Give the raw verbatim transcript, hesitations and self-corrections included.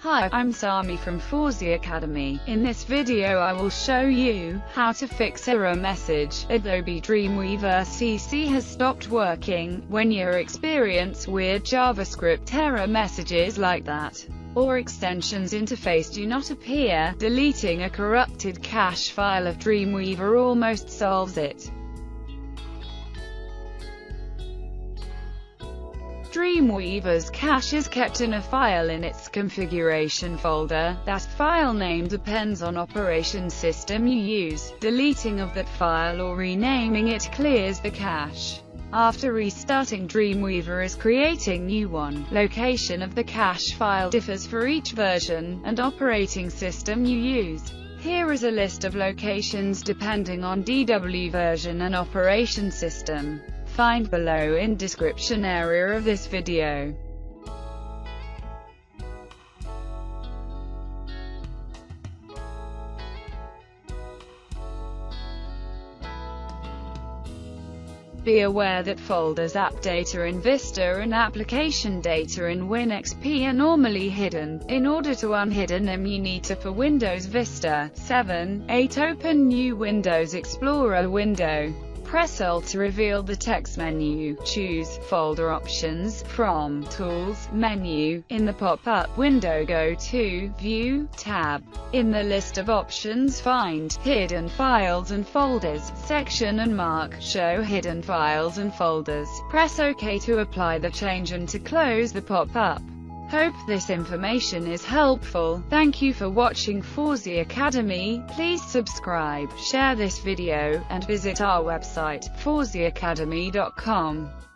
Hi, I'm Sami from Fawzi Academy. In this video I will show you how to fix error message. Adobe Dreamweaver C C has stopped working when you experience weird JavaScript error messages like that, or extensions interface do not appear. Deleting a corrupted cache file of Dreamweaver almost solves it. Dreamweaver's cache is kept in a file in its configuration folder. That file name depends on operation system you use. Deleting of that file or renaming it clears the cache. After restarting, Dreamweaver is creating new one. Location of the cache file differs for each version and operating system you use. Here is a list of locations depending on D W version and operation system. Find below in description area of this video. Be aware that folders AppData in Vista and application data in WinXP are normally hidden. In order to unhidden them, you need to, for Windows Vista seven, eight, open new Windows Explorer window. Press Alt to reveal the text menu. Choose Folder Options from Tools menu. In the pop-up window, go to View tab. In the list of options, find Hidden Files and Folders section and mark Show Hidden Files and Folders. Press OK to apply the change and to close the pop-up. Hope this information is helpful. Thank you for watching Fawzi Academy. Please subscribe, share this video, and visit our website, fawzi academy dot com.